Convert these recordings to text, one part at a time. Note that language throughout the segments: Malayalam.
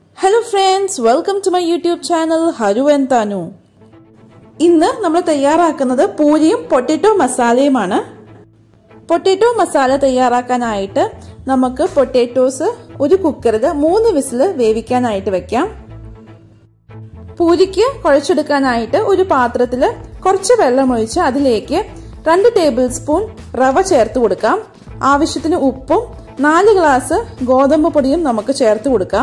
Hello friends, welcome to my YouTube channel Haru and Tanu. ഇന്ന് നമ്മൾ തയ്യാറാക്കുന്നത് പൂരിയും പൊട്ടറ്റോ മസാലയുമാണ്. പൊട്ടറ്റോ മസാല തയ്യാറാക്കാനായിട്ട് നമുക്ക് പൊട്ടറ്റോസ് ഒരു കുക്കറിൽ 3 വിസിൽ വേവിക്കാനായിട്ട് വെക്കാം. പൂരിക്ക് കുഴച്ചെടുക്കാനായിട്ട് ഒരു പാത്രത്തിൽ കുറച്ച് വെള്ളം ഒഴിച്ച് അതിലേക്ക് 2 ടേബിൾ സ്പൂൺ റവ ചേർത്ത് കൊടുക്കാം. ആവശ്യത്തിന് ഉപ്പും 4 ഗ്ലാസ് ഗോതമ്പ് പൊടിയും നമുക്ക് ചേർത്ത് കൊടുക്കാം.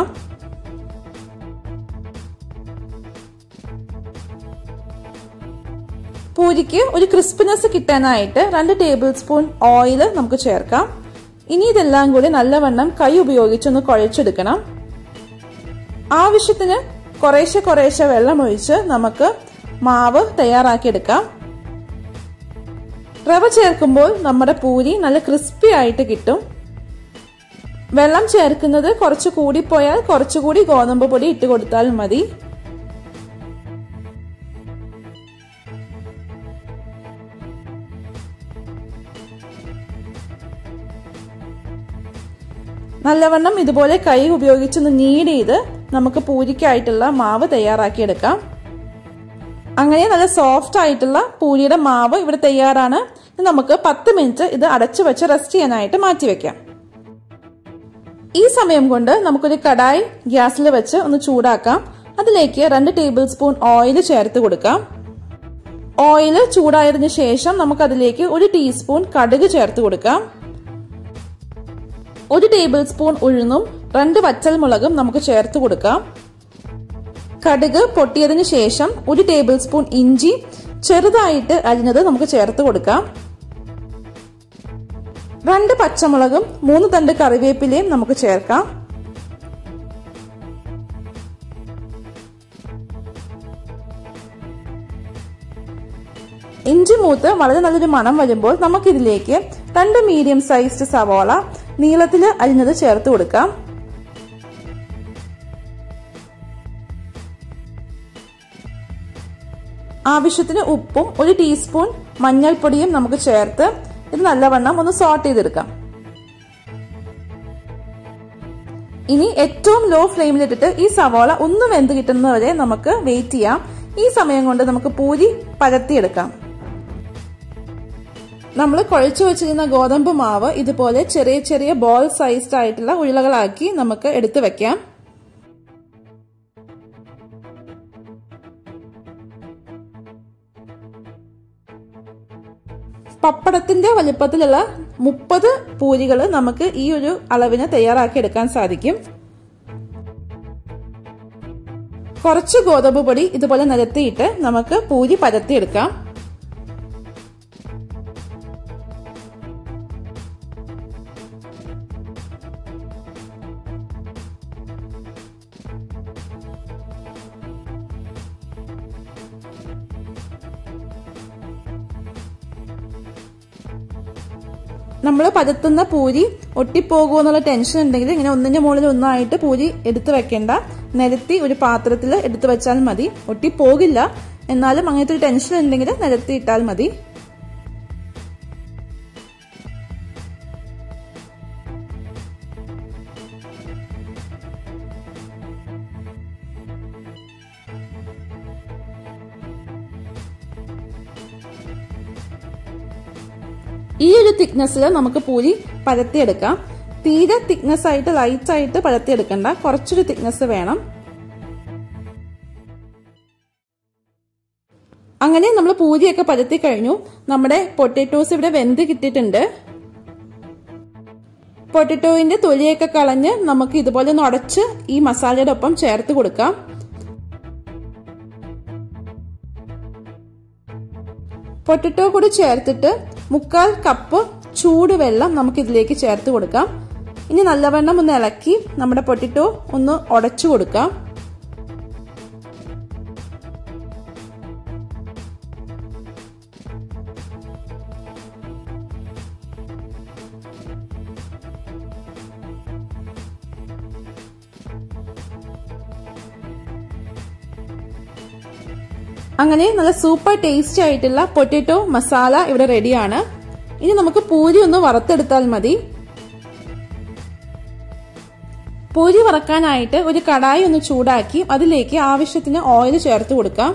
പൂരിക്ക് ഒരു ക്രിസ്പിനെസ് കിട്ടാനായിട്ട് 2 ടേബിൾ സ്പൂൺ ഓയിൽ നമുക്ക് ചേർക്കാം. ഇനി ഇതെല്ലാം കൂടി നല്ലവണ്ണം കൈ ഉപയോഗിച്ചൊന്ന് കുഴച്ചെടുക്കണം. ആവശ്യത്തിന് കുറേശ്ശെ വെള്ളം ഒഴിച്ച് നമുക്ക് മാവ് തയ്യാറാക്കിയെടുക്കാം. റവ ചേർക്കുമ്പോൾ നമ്മുടെ പൂരി നല്ല ക്രിസ്പി ആയിട്ട് കിട്ടും. വെള്ളം ചേർക്കുന്നത് കുറച്ച് കൂടിപ്പോയാൽ കുറച്ചുകൂടി ഗോതമ്പ് പൊടി ഇട്ട് കൊടുത്താൽ മതി. നല്ലവണ്ണം ഇതുപോലെ കൈ ഉപയോഗിച്ചൊന്ന് നീഡ് ചെയ്ത് നമുക്ക് പൂരിക്കായിട്ടുള്ള മാവ് തയ്യാറാക്കിയെടുക്കാം. അങ്ങനെ നല്ല സോഫ്റ്റ് ആയിട്ടുള്ള പൂരിയുടെ മാവ് ഇവിടെ തയ്യാറാണ്. നമുക്ക് 10 മിനിറ്റ് ഇത് അടച്ചു വെച്ച് റെസ്റ്റ് ചെയ്യാനായിട്ട് മാറ്റിവെക്കാം. ഈ സമയം കൊണ്ട് നമുക്കൊരു കടായി ഗ്യാസിൽ വെച്ച് ഒന്ന് ചൂടാക്കാം. അതിലേക്ക് 2 ടേബിൾ സ്പൂൺ ഓയിൽ ചേർത്ത് കൊടുക്കാം. ഓയിൽ ചൂടായതിനു ശേഷം നമുക്കതിലേക്ക് 1 ടീസ്പൂൺ കടുക് ചേർത്ത് കൊടുക്കാം. 1 ടേബിൾ സ്പൂൺ ഉഴുന്നും 2 വറ്റൽമുളകും നമുക്ക് ചേർത്ത് കൊടുക്കാം. കടുക് പൊട്ടിയതിനു ശേഷം 1 ടേബിൾ സ്പൂൺ ഇഞ്ചി ചെറുതായിട്ട് അരിഞ്ഞത് നമുക്ക് ചേർത്ത് കൊടുക്കാം. 2 പച്ചമുളകും 3 തണ്ട് കറിവേപ്പിലയും നമുക്ക് ചേർക്കാം. ഇഞ്ചി മൂത്ത് വളരെ നല്ലൊരു മണം വരുമ്പോൾ നമുക്കിതിലേക്ക് 2 മീഡിയം സൈസ്ഡ് സവാള നീളത്തിൽ അരിഞ്ഞത് ചേർത്ത് കൊടുക്കാം. ആവശ്യത്തിന് ഉപ്പും 1 ടീസ്പൂൺ മഞ്ഞൾപ്പൊടിയും നമുക്ക് ചേർത്ത് ഇത് നല്ലവണ്ണം ഒന്ന് സോട്ട് ചെയ്തെടുക്കാം. ഇനി ഏറ്റവും ലോ ഫ്ലെയിമിലിട്ടിട്ട് ഈ സവാള ഒന്ന് വെന്ത് കിട്ടുന്നവരെ നമുക്ക് വെയിറ്റ് ചെയ്യാം. ഈ സമയം കൊണ്ട് നമുക്ക് പൂരി പരത്തിയെടുക്കാം. നമ്മൾ കുഴച്ചു വെച്ചിരുന്ന ഗോതമ്പ് മാവ് ഇതുപോലെ ചെറിയ ബോൾ സൈസ്ഡ് ആയിട്ടുള്ള ഉരുളകളാക്കി നമുക്ക് എടുത്തു വെക്കാം. പപ്പടത്തിന്റെ വലിപ്പത്തിലുള്ള 30 പൂരികൾ നമുക്ക് ഈ ഒരു അളവിന് തയ്യാറാക്കി എടുക്കാൻ സാധിക്കും. കുറച്ച് ഗോതമ്പ് പൊടി ഇതുപോലെ നിരത്തിയിട്ട് നമുക്ക് പൂരി പരത്തിയെടുക്കാം. നമ്മൾ പരത്തുന്ന പൂരി ഒട്ടിപ്പോകുമോ എന്നുള്ള ടെൻഷൻ ഉണ്ടെങ്കിൽ ഇങ്ങനെ ഒന്നിന്റെ മുകളിൽ ഒന്നായിട്ട് പൂരി എടുത്തു വെക്കേണ്ട, നിരത്തി ഒരു പാത്രത്തിൽ എടുത്തു വെച്ചാൽ മതി. ഒട്ടിപ്പോകില്ല, എന്നാലും അങ്ങനത്തെ ഒരു ടെൻഷൻ ഉണ്ടെങ്കിൽ നിരത്തി ഇട്ടാൽ മതി. ഈ ഒരു തിക്നെസ്സിൽ നമുക്ക് പൂരി പരത്തിയെടുക്കാം. തീരെ തിക്നെസ് ആയിട്ട് ലൈറ്റ് ആയിട്ട് പരത്തിയെടുക്കണ്ട, കുറച്ചൊരു തിക്നെസ് വേണം. അങ്ങനെ നമ്മൾ പൂരിയൊക്കെ പരത്തി കഴിഞ്ഞു. നമ്മുടെ പൊട്ടറ്റോസ് ഇവിടെ വെന്ത് കിട്ടിയിട്ടുണ്ട്. പൊട്ടറ്റോയിന്റെ തൊലിയൊക്കെ കളഞ്ഞ് നമുക്ക് ഇതുപോലെ ഒന്ന് ഉടച്ച് ഈ മസാലയുടെ ഒപ്പം ചേർത്ത് കൊടുക്കാം. പൊട്ടറ്റോ കൂടി ചേർത്തിട്ട് 1/4 കപ്പ് ചൂടുവെള്ളം നമുക്ക് ഇതിലേക്ക് ചേർത്ത് കൊടുക്കാം. ഇനി നല്ലവണ്ണം ഒന്ന് ഇളക്കി നമ്മുടെ പൊട്ടറ്റോ ഒന്ന് ഉടച്ചു കൊടുക്കാം. അങ്ങനെ നല്ല സൂപ്പർ ടേസ്റ്റി ആയിട്ടുള്ള പൊട്ടറ്റോ മസാല ഇവിടെ റെഡിയാണ്. ഇനി നമുക്ക് പൂരി ഒന്ന് വറുത്തെടുത്താൽ മതി. പൂരി വറക്കാനായിട്ട് ഒരു കടായി ഒന്ന് ചൂടാക്കി അതിലേക്ക് ആവശ്യത്തിന് ഓയിൽ ചേർത്ത് കൊടുക്കാം.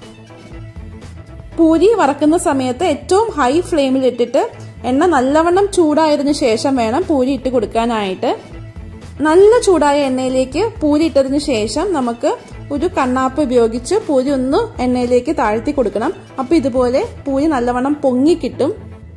പൂരി വറക്കുന്ന സമയത്ത് ഏറ്റവും ഹൈ ഫ്ലെയിമിൽ ഇട്ടിട്ട് എണ്ണ നല്ലവണ്ണം ചൂടായതിനു ശേഷം വേണം പൂരി ഇട്ട് കൊടുക്കാനായിട്ട്. നല്ല ചൂടായ എണ്ണയിലേക്ക് പൂരി ഇട്ടതിന് ശേഷം നമുക്ക് ഒരു കണ്ണാപ്പ് ഉപയോഗിച്ച് പൂരി ഒന്ന് എണ്ണയിലേക്ക് താഴ്ത്തി കൊടുക്കണം. അപ്പൊ ഇതുപോലെ പൂരി നല്ലവണ്ണം പൊങ്ങി കിട്ടും.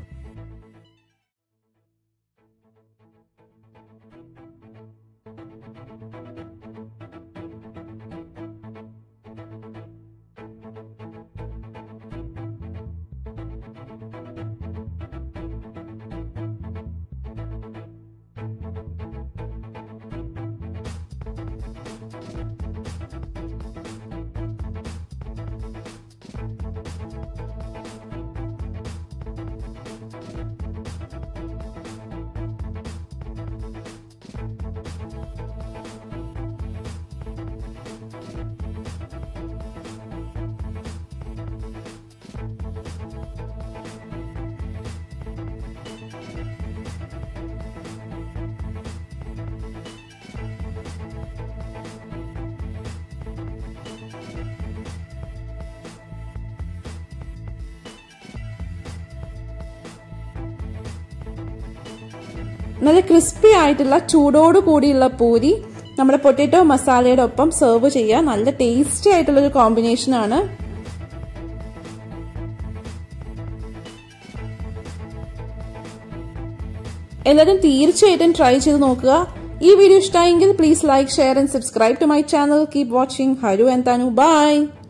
നല്ല ക്രിസ്പി ആയിട്ടുള്ള ചൂടോട് കൂടിയുള്ള പൂരി നമ്മുടെ പൊട്ടാറ്റോ മസാലയുടെ ഒപ്പം സെർവ് ചെയ്യാൻ നല്ല ടേസ്റ്റി ആയിട്ടുള്ള ഒരു കോമ്പിനേഷൻ ആണ്. എല്ലാവരും തീർച്ചയായിട്ടും ട്രൈ ചെയ്ത് നോക്കുക. ഈ വീഡിയോ ഇഷ്ടമായെങ്കിൽ please like, share and subscribe to my channel. Keep watching. Haru and Tanu. By.